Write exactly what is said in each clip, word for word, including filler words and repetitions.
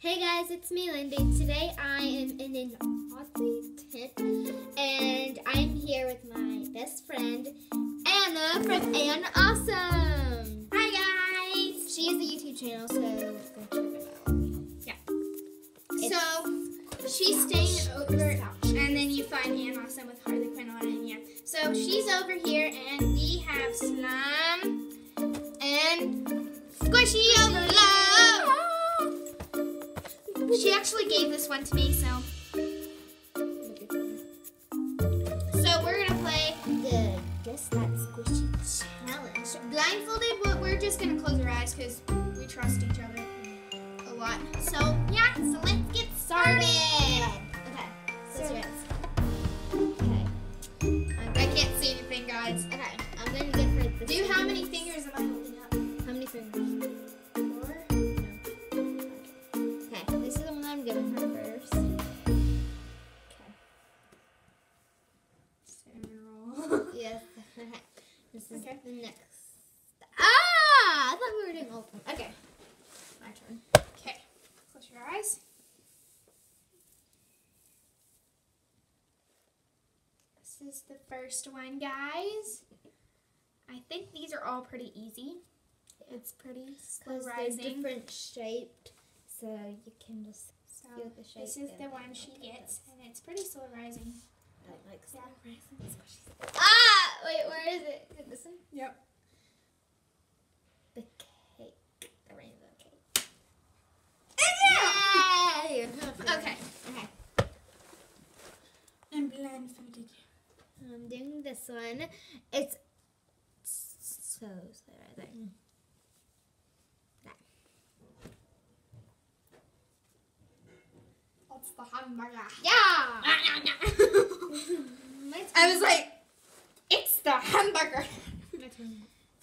Hey guys, it's me, Lindy. Today I am in an oddly tent, and I'm here with my best friend, Anna from Anna Awesome. Hi guys! She has a YouTube channel, so go check it out. Yeah. It's so she's staying over, and then you find Anna Awesome with Harley Quinn on it. Yeah. So she's over here, and we have Slime and Squishy Overload. She actually gave this one to me, so. So we're gonna play the Guess That Squishy Challenge. blindfolded, but we're just gonna close our eyes because we trust each other a lot. So yeah, so let's get started. Okay, close your eyes. Okay. I can't see anything, guys. Okay, I'm gonna give her this. Do how many fingers am I holding up? How many fingers? Four. Okay, this is the one I'm giving her first. Okay. Several. Yes. Okay. This is Okay. the next. Ah! I thought we were doing all of them. Okay. My turn. Okay. Close your eyes. This is the first one, guys. I think these are all pretty easy. It's pretty slow Because they're rising. different shaped, so you can just So feel the shape. this is the and one she okay, gets, and it's pretty slow rising. I like Yeah. squishies. Ah! Wait, where is it? Is it this one? Yep. The cake. The rainbow cake. Yeah! Yay! Okay. Okay. I'm blindfolded. I'm doing this one. It's so slow right there. That. That's the hamburger. Yeah! My turn. I was like, it's the hamburger. My turn.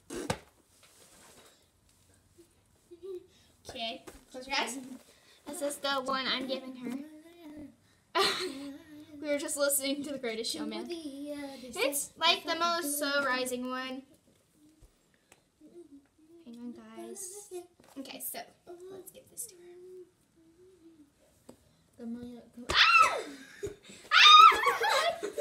Okay, close your eyes. This is the one I'm giving her. We were just listening to The Greatest Showman. It's like the most slow rising one. Hang on, guys. Okay, so let's give this to her. Ah! Ah!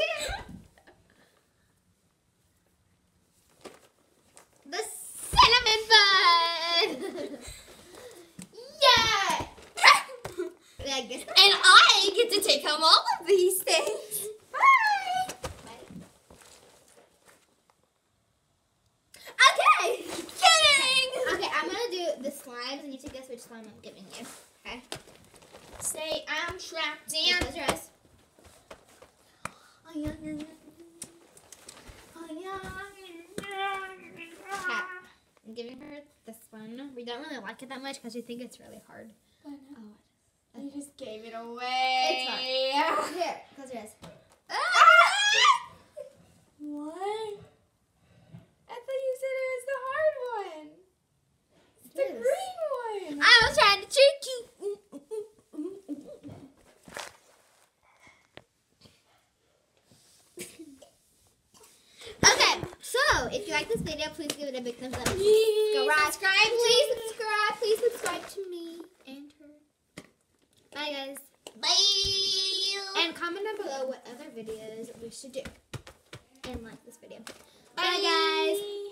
The cinnamon bun! Yeah! I guess. And I get to take home all of these things. Bye! Okay! Kidding! Okay, I'm gonna do the slimes and you to guess which slime I'm giving you. Okay? Say I'm trapped Yeah, in. close your eyes. Okay. I'm giving her this one. We don't really like it that much because we think it's really hard. Oh, You just gave it away. It's fine. Here, close your eyes. What? I thought you said it was the hard one. It's the It is. green one. I was trying to trick you. Okay, so if you like this video, please give it a big thumbs up. Go right. Subscribe, Please subscribe. Please subscribe to me and her. Bye, guys. Bye. And comment down below what other videos we should do. And like this video. Bye, Bye, guys.